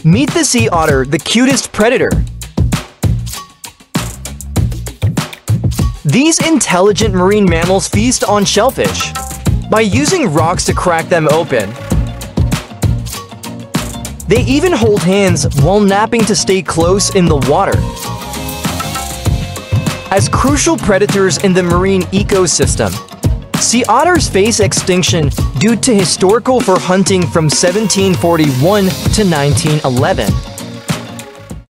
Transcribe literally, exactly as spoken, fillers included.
Meet the sea otter, the cutest predator. These intelligent marine mammals feast on shellfish by using rocks to crack them open. They even hold hands while napping to stay close in the water. As crucial predators in the marine ecosystem, sea otters face extinction due to historical for hunting from seventeen forty-one to nineteen eleven.